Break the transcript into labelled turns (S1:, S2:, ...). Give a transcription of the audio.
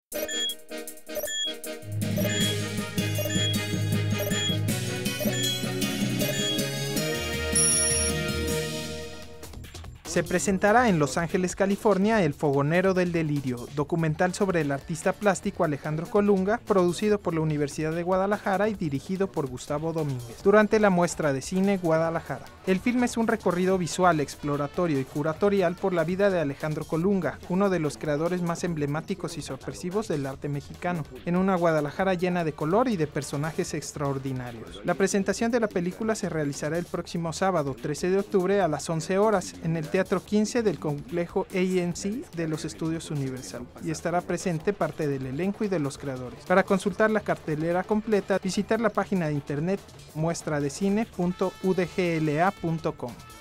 S1: Se presentará en Los Ángeles, California, El Fogonero del Delirio, documental sobre el artista plástico Alejandro Colunga, producido por la Universidad de Guadalajara y dirigido por Gustavo Domínguez, durante la Muestra de Cine Guadalajara. El filme es un recorrido visual, exploratorio y curatorial por la vida de Alejandro Colunga, uno de los creadores más emblemáticos y sorpresivos del arte mexicano, en una Guadalajara llena de color y de personajes extraordinarios. La presentación de la película se realizará el próximo sábado, 13 de octubre, a las 11 horas, en el Teatro 15 del complejo AMC de los Estudios Universal, y estará presente parte del elenco y de los creadores. Para consultar la cartelera completa, visitar la página de internet muestradecine.udgla.com.